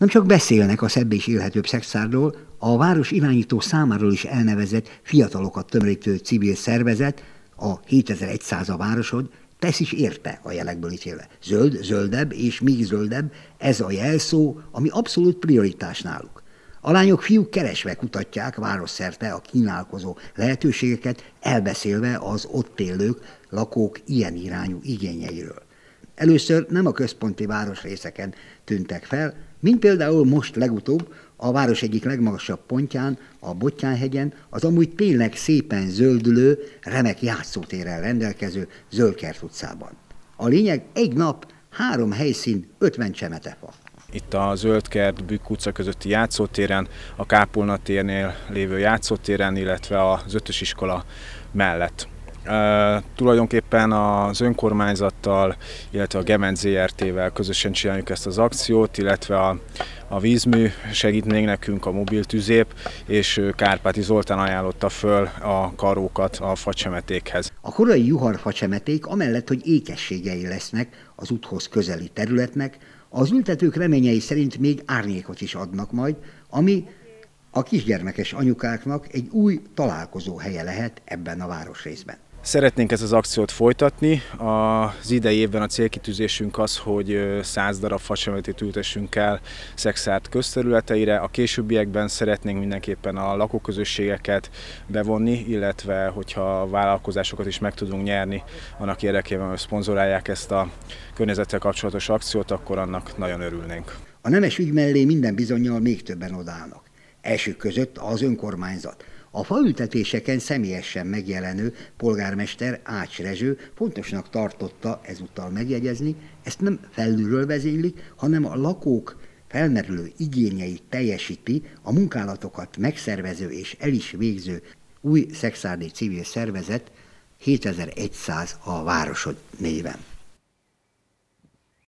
Nem csak beszélnek a szebb és élhetőbb Szexárdról, a város irányító számáról is elnevezett fiatalokat tömörítő civil szervezet, a 7100 a városod, tesz is érte a jelekből ítélve. Zöld, zöldebb és még zöldebb, ez a jelszó, ami abszolút prioritás náluk. A lányok, fiúk keresve kutatják városszerte a kínálkozó lehetőségeket, elbeszélve az ott élők, lakók ilyen irányú igényeiről. Először nem a központi városrészeken tűntek fel, mint például most legutóbb a város egyik legmagasabb pontján, a Bottyánhegyen, az amúgy tényleg szépen zöldülő, remek játszótérrel rendelkező Zöldkert utcában. A lényeg, egy nap, 3 helyszín, 50 csemetefa. Itt a Zöldkert Bükk utca közötti játszótéren, a Kápolna térnél lévő játszótéren, illetve az 5-ös iskola mellett. Tulajdonképpen az önkormányzattal, illetve a Gement ZRT-vel közösen csináljuk ezt az akciót, illetve a vízmű segít még nekünk, a mobil tüzép, és Kárpáti Zoltán ajánlotta föl a karókat a facsemetékhez. A korai juhar facsemeték amellett, hogy ékességei lesznek az úthoz közeli területnek, az ültetők reményei szerint még árnyékot is adnak majd, ami a kisgyermekes anyukáknak egy új találkozó helye lehet ebben a városrészben. Szeretnénk ezt az akciót folytatni. Az idei évben a célkitűzésünk az, hogy 100 darab facsemetét ültessünk el Szexárd közterületeire. A későbbiekben szeretnénk mindenképpen a lakóközösségeket bevonni, illetve hogyha vállalkozásokat is meg tudunk nyerni annak érdekében, hogy szponzorálják ezt a környezettel kapcsolatos akciót, akkor annak nagyon örülnénk. A nemes ügy mellé minden bizonnyal még többen odaállnak. Elsők között az önkormányzat. A faültetéseken személyesen megjelenő polgármester Ács Rezső fontosnak tartotta ezúttal megjegyezni, ezt nem felülről vezénylik, hanem a lakók felmerülő igényeit teljesíti a munkálatokat megszervező és el is végző új szexárdi civil szervezet 7100 a városod néven.